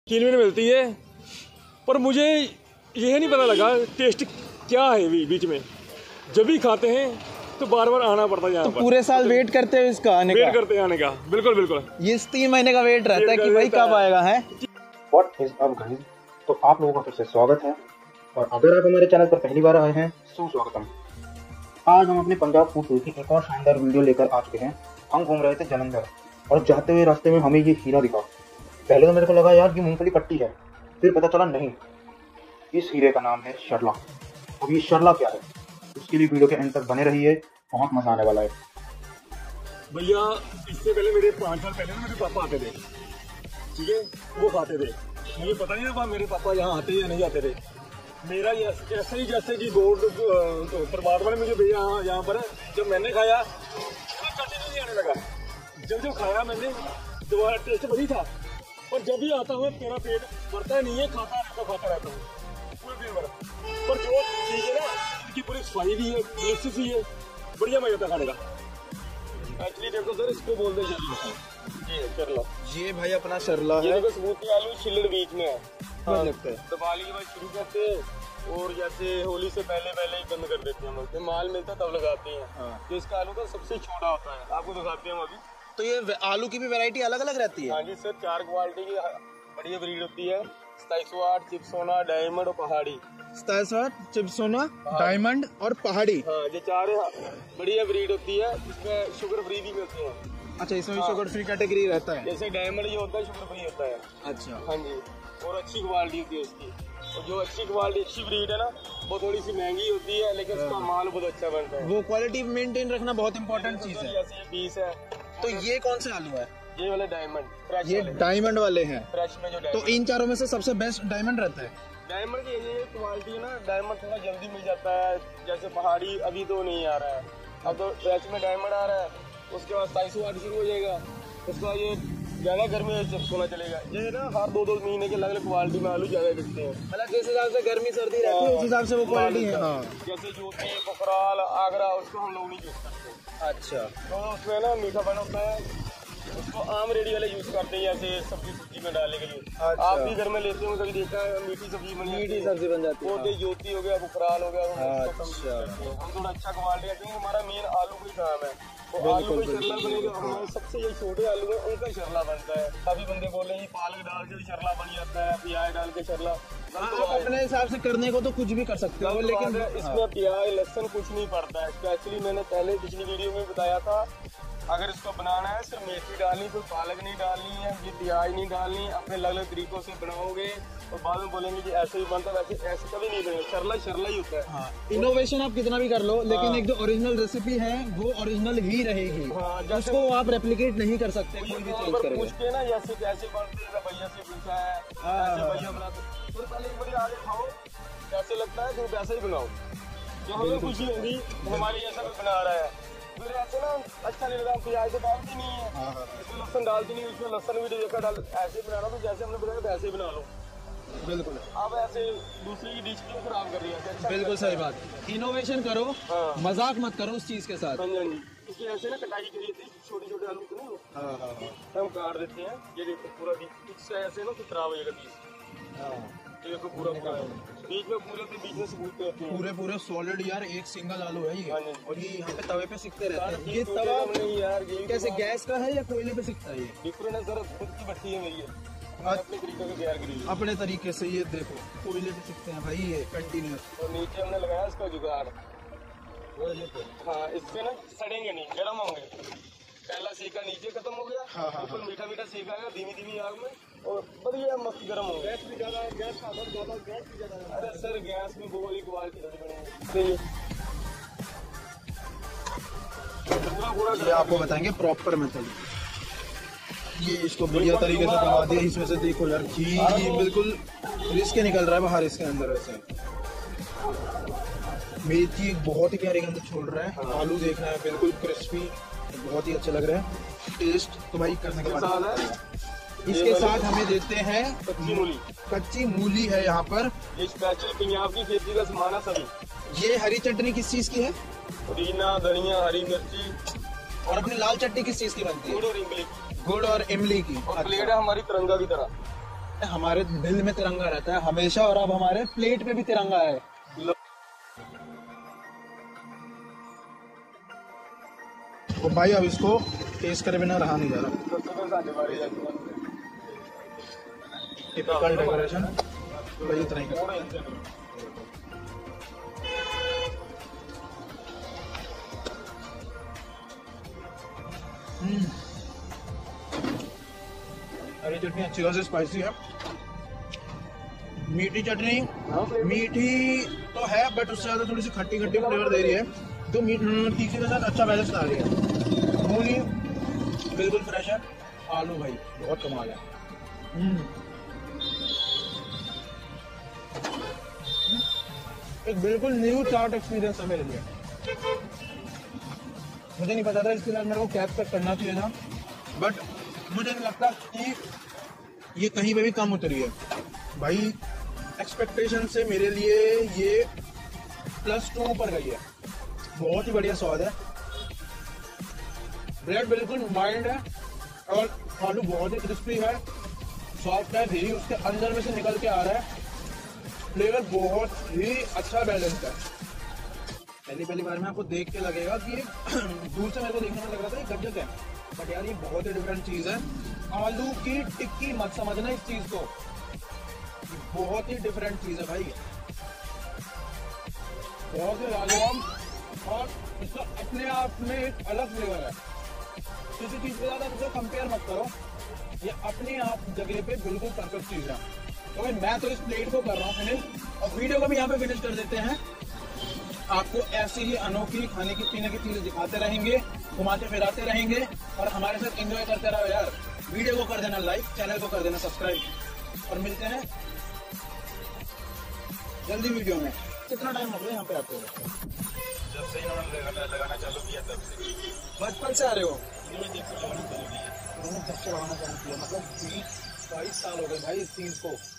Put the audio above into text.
चीन में मिलती है, पर मुझे यह नहीं पता लगा टेस्ट क्या है बीच में। जब भी खाते हैं तो बार बार आना पड़ता है यहाँ पर। पूरे साल वेट करते हो इसका आने का? वेट करते हैं आने का, बिल्कुल बिल्कुल। ये 3 महीने का वेट रहता है कि भाई कब आएगा है। व्हाट इज अप गाइस, तो आप लोगों का फिर से स्वागत है। और अगर आप हमारे चैनल पर पहली बार आए हैं सुस्वागतम। आज हम अपने पंजाब फूड टूर की एक और शानदार वीडियो लेकर आ चुके हैं। हम घूम रहे थे जालंधर और जाते हुए रास्ते में हमें ये हीरा दिखा। पहले तो मेरे को लगा यार कि मूंगफली पट्टी है, फिर पता चला नहीं, इस हीरे का नाम है शरला। अब ये शरला क्या है, उसके लिए वीडियो के एंड तक बने रहिए, बहुत मजा आने वाला है। भैया इससे पहले मेरे 5 साल पहले मेरे पापा आते थे, ठीक है, वो खाते थे। मुझे पता नहीं था मेरे पापा यहाँ आते या नहीं आते थे। मेरा ऐसे ही जैसे कि बोर्ड परमात्मा ने मुझे भेजा यहाँ पर, जब मैंने खाया कंटिन्यू नहीं आने लगा। जब खाया मैंने दोबारा टेस्ट वही था, और जब भी आता हूँ मेरा पेट भरता नहीं है, खाता रहता हूँ पूरे दिन भर। पर जो चीज़ है ना, इनकी पूरी सफाई भी है, डिलीशियस भी है, बढ़िया मजा आता खाने का। एक्चुअली देखो सर, इसको बोलते हैं शरला। ये भाई अपना शरला है। ये सबूती आलू छिल्लड़ बीच में है। हाँ, लगता है दिवाली के बाद शुरू करते हैं और जैसे होली से पहले ही बंद कर देते हैं हम लोग। माल मिलता तब लगाते हैं। हाँ। तो इसका आलू का सबसे छोटा होता है, आपको दिखाते हैं हम अभी। तो ये आलू की भी वैरायटी अलग अलग रहती है? हाँ जी सर, 4 क्वालिटी की बढ़िया ब्रीड होती है। 2708, चिप्सोना, डायमंड और पहाड़ी। 2708, चिप्सोना, डायमंड और पहाड़ी। हाँ, ये 4 बढ़िया ब्रीड होती है। इसमें शुगर फ्री भी मिलते हैं। अच्छा, इसमें भी शुगर फ्री कैटेगरी रहता है? जैसे डायमंड जो होता है शुगर फ्री होता है। अच्छा। हाँ जी, और अच्छी क्वालिटी होती है उसकी। और जो अच्छी क्वालिटी अच्छी ब्रीड है ना, वो थोड़ी सी महंगी होती है, लेकिन उसका माल बहुत अच्छा बनता है। वो क्वालिटी मेंटेन रखना बहुत इंपॉर्टेंट चीज है। जैसे ये 20 है। तो ये कौन से आलू है? ये वाले डायमंड फ्रेश, ये डायमंड वाले हैं। फ्रेश में जो तो इन चारों में से सबसे बेस्ट डायमंड रहता है? डायमंड की ये क्वालिटी है ना, डायमंड थोड़ा जल्दी मिल जाता है। जैसे पहाड़ी अभी तो नहीं आ रहा है, अब तो फ्रेश में डायमंड आ रहा है। उसके बाद 2708 शुरू हो जाएगा। उसके बाद ये ज्यादा गर्मी में चिप्सोना चलेगा। ये ना हर 2-2 महीने के अलग अलग क्वालिटी में आलू ज्यादा बिकते हैं। मतलब जिस हिसाब से गर्मी सर्दी रहती है उस हिसाब से वो क्वालिटी है। हाँ। जैसे ज्योति, पोखराल, आगरा, उसको हम लोग नहीं यूज करते। अच्छा। तो उसमें ना मीठा बना होता है, उसको आम रेडी वाले यूज करते हैं, जैसे सब्जी में डालने के लिए। अच्छा। आप भी घर में लेते हो, कभी देखा है मीठी सब्जी बन जाती है। मीठी सब्जी बन जाती है। वो ज्योति हो गया, बुखराल हो गया। अच्छा। हम थोड़ा अच्छा क्वालिटी है, हमारा मेन आलू का ही काम है। तो आलू का शरला बनेगा। हमारे सबसे ये छोटे आलू है, उनका शरला बनता है। काफी बंदे बोल रहे हैं पालक डाल के शरला बन जाता है, प्याज डाल के शरला। आप अपने हिसाब से करने को तो कुछ भी कर सकते हो, लेकिन इसमें प्याज लहसुन कुछ नहीं पड़ता है। एक्चुअली मैंने पहले पिछली वीडियो में बताया था, अगर इसको बनाना है सिर्फ मेथी डालनी, कोई पालक नहीं डालनी है, ये प्याज नहीं डालनी। अपने अलग अलग तरीकों से बनाओगे और बाद में बोलेंगे कि ऐसे ही बनता है, वैसे ऐसे कभी नहीं बनेगा। शरला ही होता है। हाँ। इनोवेशन आप कितना भी कर लो, लेकिन एक जो ओरिजिनल रेसिपी है वो ओरिजिनल ही रहेगी। हाँ, उसको आप रेप्लिकेट नहीं कर सकते। कोई भी चेंज करेगा। पूछ के ना जैसे कैसे बनते हैं, भैया से पूछा है ऐसे भैया बनाते। तो पहले एक बार आगे खाओ, कैसे लगता है तो वैसे ही बनाओ। जो हमें खुशी होगी हमारे जैसा भी बना रहा है। फिर ऐसे ना अच्छा नहीं लगा, प्याज तो डालती नहीं है, इसमें लहसुन डालती नहीं, उसमें लहसुन भी देखा डाल। ऐसे बनाना तो जैसे हमने बताया वैसे ही बना लो। बिल्कुल। आप ऐसे दूसरी की डिश क्यों खराब कर रही है? अच्छा बिल्कुल सही बात। इनोवेशन करो। हाँ। मजाक मत करो उस चीज के साथ। हाँ जी, इसकी ऐसे ना कटाई करी थी, छोटे छोटे आलू को ना। हाँ, हम काट देते हैं। ये देखो पूरा इससे ऐसे ना कुछ खराब हो जाएगा पीस। देखो पूरा बीच में बीच में सबूत होते हैं। पूरे सॉलिड यार, एक सिंगल आलू है ये। और ये यहाँ पे तवे पे सिकते रहते हैं। ये तवा नहीं यार, ये कैसे गैस का है या कोयले पे सिकता है? ये डिफरेंट है सर, खुद की भट्टी है मेरी। अपने तरीके से गैर गिरी, अपने तरीके से। ये देखो कोयले पे सिकते हैं भाई ये कंटिन्यूस। और नीचे हमने लगाया इसका जुगाड़। हाँ, इससे ना सड़ेंगे नहीं, गर्म होंगे। पहला सेका नीचे खत्म हो गया। हाँ, ऊपर मीठा मीठा सेका है धीमी आग में, और बढ़िया मस्त गर्म हो गया। गैस भी ज्यादा है, गैस भी ज्यादा है। अरे सर गैस में वो वाली क्वालिटी बनेगी। पूरा ये आपको बताएंगे प्रॉपर मेथड। ये इसको बढ़िया तरीके से बना दिया। इसमें से देखो यार घी बिल्कुल रिस्क निकल रहा है बाहर इसके अंदर। ऐसे मेथी बहुत ही प्यारी गंध छोड़ रहा है। आलू देख रहे हैं बिल्कुल क्रिस्पी, बहुत ही अच्छे लग रहे हैं। टेस्ट तो भाई करने के बाद इसके साथ हमें देते हैं कच्ची मूली है यहाँ पर। ये स्पेशल पंजाब की खेती का सामान है सभी। ये हरी चटनी किस चीज की है? पुदीना, धनिया, हरी मिर्ची। और अपनी लाल चटनी किस चीज की बनती है? गुड़ और इमली। गुड़ और इमली की। और प्लेट है हमारी तिरंगा की तरह। हमारे दिल में तिरंगा रहता है हमेशा, और अब हमारे प्लेट पे भी तिरंगा है। तो भाई अब इसको टेस्ट करे बिना रहा नहीं जा रहा। टिपिकल डेकोरेशन भाई इतना ही करता है। हरी चटनी अच्छी खासी स्पाइसी है। मीठी चटनी मीठी तो है बट उससे ज्यादा थोड़ी सी खट्टी खट्टी फ्लेवर दे रही है, तो तीखी के साथ अच्छा बैलेंस ला रही है। मूली बिल्कुल फ्रेश है। आलू भाई बहुत कमाल है। एक बिल्कुल न्यू चाट एक्सपीरियंस है मेरे लिए। मुझे नहीं पता था इसके साथ मेरे को कैब पैक करना चाहिए था, बट मुझे नहीं लगता कि ये कहीं पे भी कम उतरी है भाई। एक्सपेक्टेशन से मेरे लिए ये +2 पर गई है। बहुत ही बढ़िया स्वाद है। ब्रेड बिल्कुल माइल्ड है और आलू बहुत ही क्रिस्पी है, सॉफ्ट है, घी उसके अंदर में से निकल के आ रहा है। फ्लेवर बहुत ही अच्छा बैलेंस है। पहली बार में आपको देख के लगेगा कि दूर से मेरे को देखने में लग रहा था ये गज्जक है, बट यार ये बहुत ही डिफरेंट चीज है। आलू की टिक्की मत समझना इस चीज को, बहुत ही डिफरेंट चीज है भाई, बहुत ही लाजवाब। और इसका अपने आप में एक अलग फ्लेवर है। किसी चीज के साथ इसको कंपेयर मत करो, ये अपने आप जगह पे बिल्कुल परफेक्ट चीज है। तो भाई मैं तो इस प्लेट को कर रहा हूँ फिनिश, और वीडियो को भी यहाँ पे फिनिश कर देते हैं। आपको ऐसी ही अनोखी खाने की पीने की चीजें दिखाते रहेंगे, घुमाते फिराते रहेंगे, और हमारे साथ एंजॉय करते रहो यार। वीडियो को कर देना लाइक, चैनल को कर देना सब्सक्राइब, और मिलते हैं जल्दी वीडियो में। कितना टाइम हो गया यहाँ पे आपको? जब से इन्होंने लगाना चालू किया तब से। बचपन से आ रहे हो? जब से लगाना चालू किया मतलब 20-22 साल हो गए भाई इस चीज को।